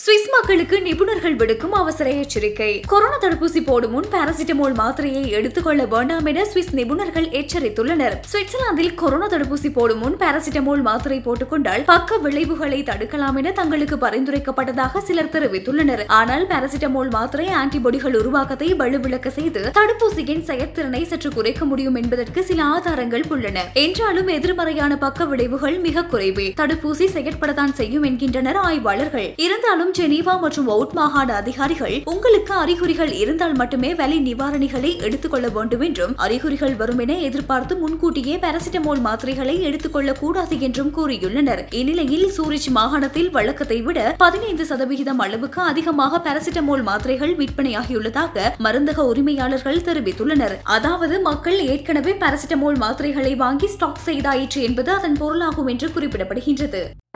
Swiss மக்களுக்கு நிபுணர்கள் விடுக்கும் அவசர எச்சரிக்கை. கொரோனா தடுப்பூசி போடும் முன் பாராசிட்டமால் மாத்திரையை எடுத்துக்கொள்ள வேண்டாம் என சுவிஸ் நிபுணர்கள் எச்சரித்துள்ளனர். சுவிட்சர்லாந்தில் கொரோனா தடுப்பூசி போடும் முன் பாராசிட்டமால் மாத்திரை போட்டுக் கொண்டால் பக்க விளைவுகளை தடுக்கலாம் என தங்களுக்கு பரிந்துரைக்கப்பட்டதாக சிலர் தெரிவித்துள்ளனர். ஆனால் பாராசிட்டமால் மாத்திரை ஆன்டிபாடிகள் உருவாக்கத்தை வலுவிழக்க செய்து தடுப்பூசியின் செயற்திறனை சற்று குறைக்க முடியும் என்பதற்கு சில ஆதாரங்கள் உள்ளன. என்றாலும் எதிர்மறையான பக்க விளைவுகள் மிக குறைவே. தடுப்பூசி செயற்படத்தான் செய்யும் என்கின்றனர் ஆய்வாளர்கள். இருந்தாலும் ஜெனீவா மற்றும் வவுட் மாகாண அதிகாரிகள் உங்களுக்கு அறிகுறிகள் இருந்தால் மட்டுமே வலி நிவாரணிகளை எடுத்துக்கொள்ள வேண்டும் என்றும் அறிகுறிகள் வரும் என எதிர்பார்த்து முன்கூட்டியே பாராசிட்டமால் மாத்திரைகளை எடுத்துக்கொள்ளக் கூடாது என்றும் கூறியுள்ளனர். இந்நிலையில் சூரிச் மாகாணத்தில் வழக்கத்தை விட 15% அளவுக்கு அதிகமாக பாராசிட்டமால் மாத்திரைகள் விற்பனையாகியுள்ளதாக மருந்தக உரிமையாளர்கள் தெரிவித்துள்ளனர். அதாவது மக்கள் ஏற்கனவே பாராசிட்டமால் மாத்திரைகளை வாங்கி ஸ்டாக் செய்தாயிற்று என்பது அதன் பொருளாகும் என்று குறிப்பிடப்படுகின்றது.